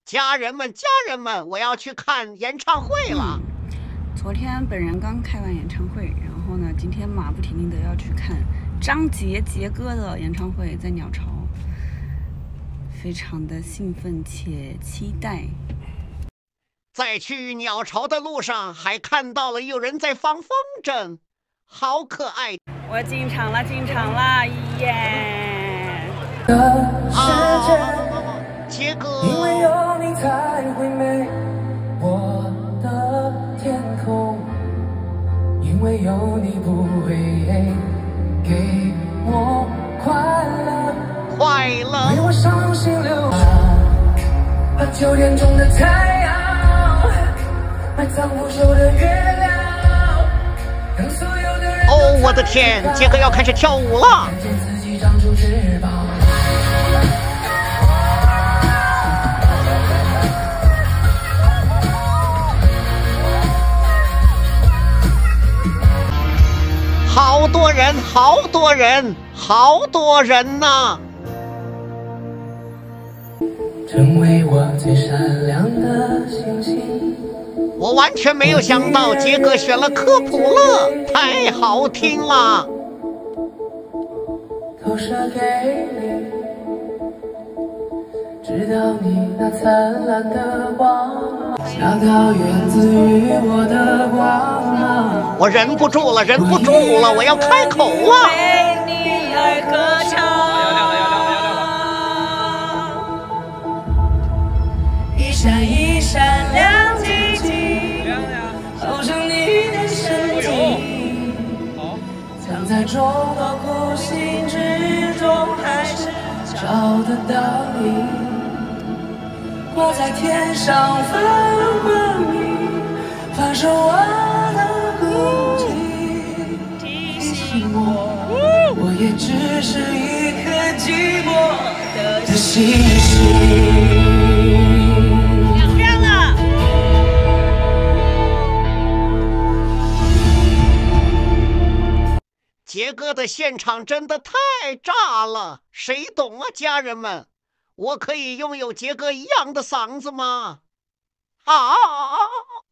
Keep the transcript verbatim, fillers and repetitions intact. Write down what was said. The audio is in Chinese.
家人们，家人们，我要去看演唱会了。 嗯、昨天本人刚开完演唱会，然后呢，今天马不停蹄的要去看张杰杰哥的演唱会，在鸟巢，非常的兴奋且期待。 在去鸟巢的路上，还看到了有人在放风筝，好可爱！ 我进场了，进场了，耶！ 啊，杰哥。 因为有你才会美，我的天空。因为有你不会给我快乐， 快乐。 为我伤心流把九点钟的太阳，埋葬不朽的月亮，让所有的人哦，我的天，杰哥要开始跳舞了。 看见自己长出翅膀。 好多人，好多人，好多人呐！ 成为我最闪亮的星星。 我完全没有想到杰哥选了科普乐，太好听了。 投射给你，直到你那灿烂的光芒，小岛源自于我的光芒。 我忍不住了，忍不住了，我要开口了。 为你而歌唱。一闪一闪亮晶晶，好像你的身体，藏在众多苦心之中，还是找得到你。挂在天上发光明，发射我的孤寂，提醒我，我也只是一颗寂寞的星星。亮亮了。 杰哥的现场真的太炸了，谁懂啊，家人们？我可以拥有杰哥一样的嗓子吗？啊！